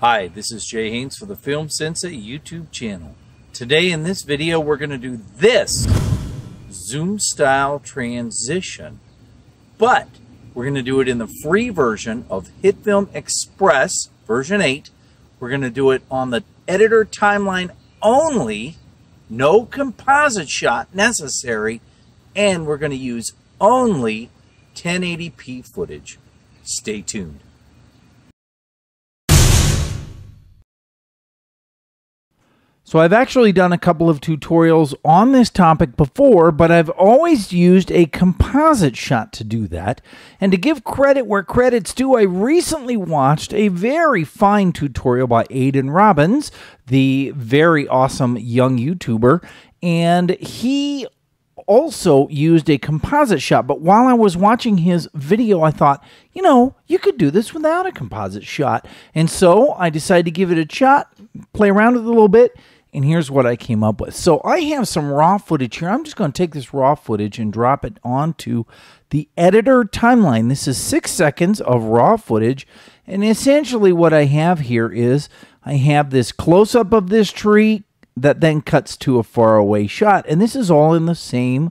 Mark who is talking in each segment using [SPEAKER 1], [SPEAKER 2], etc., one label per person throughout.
[SPEAKER 1] Hi, this is Jay Haynes for the Film Sensei YouTube channel. Today in this video we're going to do this zoom style transition, but we're going to do it in the free version of HitFilm Express version 8. We're going to do it on the editor timeline only, no composite shot necessary, and we're going to use only 1080p footage. Stay tuned.
[SPEAKER 2] So I've actually done a couple of tutorials on this topic before, but I've always used a composite shot to do that. And to give credit where credit's due, I recently watched a very fine tutorial by Aidan Robbins, the very awesome young YouTuber, and he also used a composite shot. But while I was watching his video, I thought, you know, you could do this without a composite shot. And so I decided to give it a shot, play around with it a little bit, and here's what I came up with. So I have some raw footage here. I'm just going to take this raw footage and drop it onto the editor timeline. This is 6 seconds of raw footage. And essentially what I have here is I have this close-up of this tree that then cuts to a faraway shot. And this is all in the same,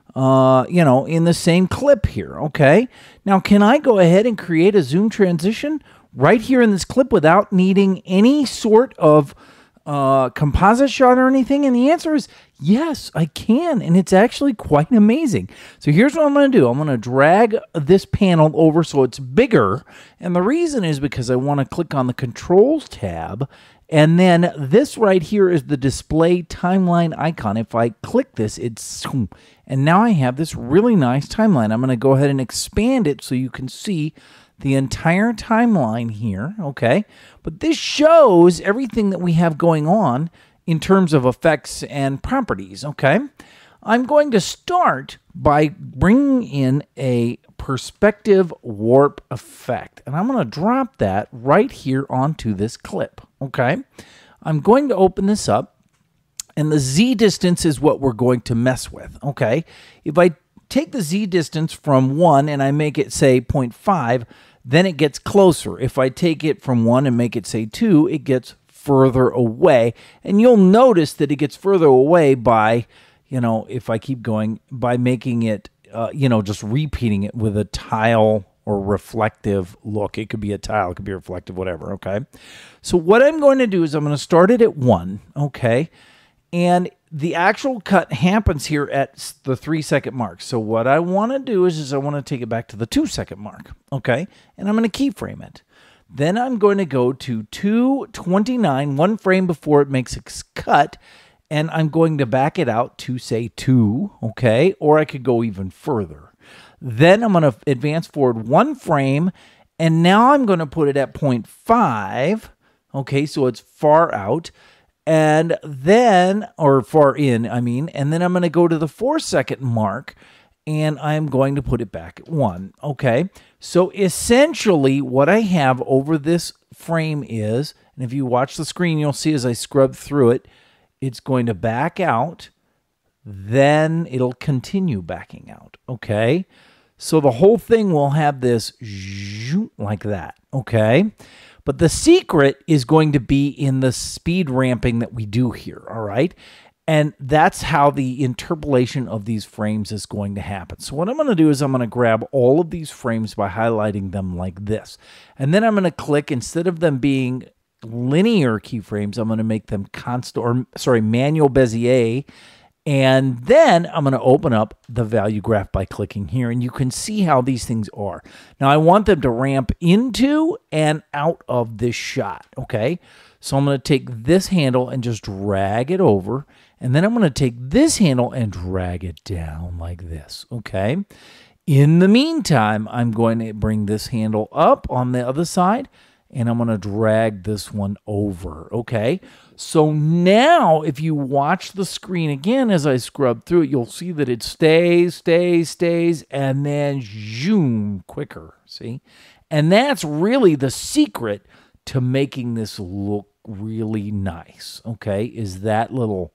[SPEAKER 2] in the same clip here, okay? Now, can I go ahead and create a zoom transition right here in this clip without needing any sort of composite shot or anything? And the answer is yes, I can, and it's actually quite amazing. So here's what I'm going to do. I'm going to drag this panel over so it's bigger, and the reason is because I want to click on the Controls tab, and then this right here is the display timeline icon. If I click this, it's, and now I have this really nice timeline. I'm going to go ahead and expand it so you can see the entire timeline here, okay? But this shows everything that we have going on in terms of effects and properties, okay? I'm going to start by bringing in a perspective warp effect, and I'm going to drop that right here onto this clip, okay? I'm going to open this up, and the Z distance is what we're going to mess with, okay? If I take the Z distance from 1 and I make it, say, 0.5, then it gets closer. If I take it from 1 and make it, say, 2, it gets further away. And you'll notice that it gets further away by, if I keep going, by making it, just repeating it with a tile or reflective look. It could be a tile, it could be reflective, whatever, okay? So what I'm going to do is I'm going to start it at 1, okay? And the actual cut happens here at the 3-second mark. So what I want to do is I want to take it back to the 2-second mark, okay? And I'm going to keyframe it. Then I'm going to go to 2:29, 1 frame before it makes its cut, and I'm going to back it out to, say, 2, okay? Or I could go even further. Then I'm going to advance forward 1 frame, and now I'm going to put it at 0.5, okay? So it's far out. And then, or far in, and then I'm going to go to the 4-second mark, and I'm going to put it back at 1, okay? So essentially what I have over this frame is, and if you watch the screen, you'll see as I scrub through it, it's going to back out, then it'll continue backing out, okay? So the whole thing will have this like that, okay? But the secret is going to be in the speed ramping that we do here, all right? And that's how the interpolation of these frames is going to happen. So what I'm going to do is I'm going to grab all of these frames by highlighting them like this. And then I'm going to click, instead of them being linear keyframes, I'm going to make them manual Bezier. And then I'm going to open up the value graph by clicking here, and you can see how these things are. Now, I want them to ramp into and out of this shot, okay? So I'm going to take this handle and just drag it over, and then I'm going to take this handle and drag it down like this, okay? In the meantime, I'm going to bring this handle up on the other side, and I'm going to drag this one over, okay? So now, if you watch the screen again as I scrub through it, you'll see that it stays, and then zoom quicker, see? And that's really the secret to making this look really nice, okay, is that little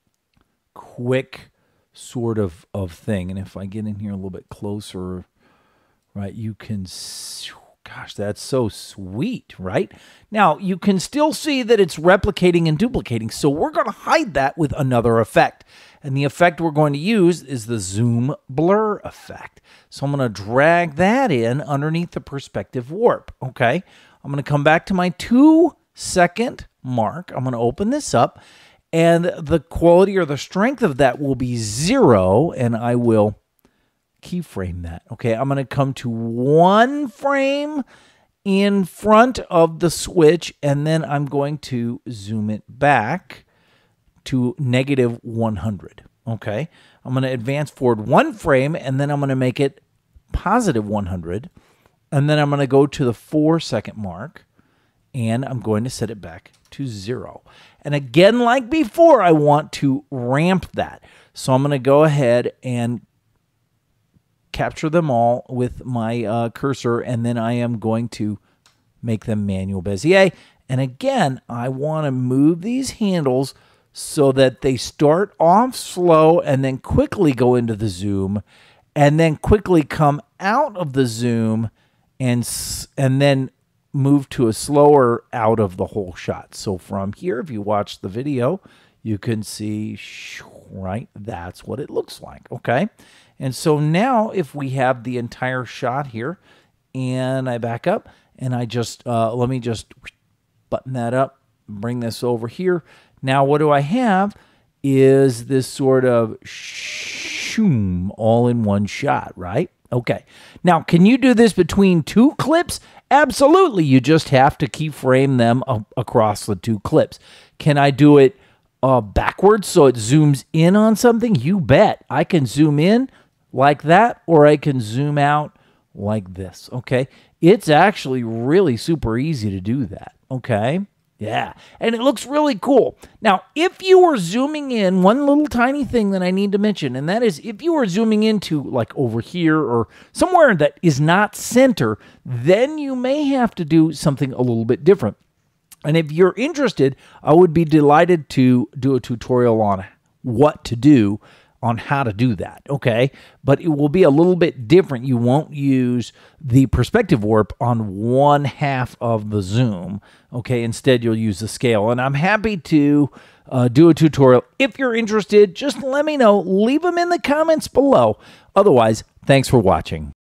[SPEAKER 2] quick sort of thing. And if I get in here a little bit closer, right, you can Gosh, that's so sweet, right? Now, you can still see that it's replicating and duplicating, so we're going to hide that with another effect. And the effect we're going to use is the zoom blur effect. So I'm going to drag that in underneath the perspective warp, okay? I'm going to come back to my 2-second mark. I'm going to open this up, and the quality or the strength of that will be 0, and I will keyframe that. Okay, I'm going to come to 1 frame in front of the switch, and then I'm going to zoom it back to -100. Okay, I'm going to advance forward 1 frame, and then I'm going to make it +100, and then I'm going to go to the 4-second mark, and I'm going to set it back to 0. And again, like before, I want to ramp that. So I'm going to go ahead and capture them all with my cursor, and then I am going to make them manual Bezier. And again, I want to move these handles so that they start off slow and then quickly go into the zoom, and then quickly come out of the zoom, and then move to a slower out of the whole shot. So from here, if you watch the video, you can see, right, that's what it looks like, okay? And so now if we have the entire shot here, and I back up, and I just, let me just button that up, bring this over here. Now what do I have is this sort of shoom all in one shot, right? Okay. Now, can you do this between 2 clips? Absolutely. You just have to keyframe them across the 2 clips. Can I do it backwards so it zooms in on something? You bet. I can zoom in like that, or I can zoom out like this, okay? It's actually really super easy to do that, okay? Yeah, and it looks really cool. Now, if you were zooming in, one little tiny thing that I need to mention, and that is if you were zooming into like over here or somewhere that is not center, then you may have to do something a little bit different. And if you're interested, I would be delighted to do a tutorial on what to do, on how to do that, okay? But it will be a little bit different. You won't use the perspective warp on 1/2 of the zoom, okay? Instead, you'll use the scale. And I'm happy to do a tutorial. If you're interested, just let me know. Leave them in the comments below. Otherwise, thanks for watching.